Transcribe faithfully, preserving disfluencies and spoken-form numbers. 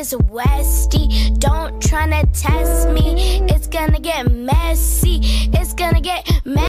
is westie. Don't tryna test me, it's gonna get messy. It's gonna get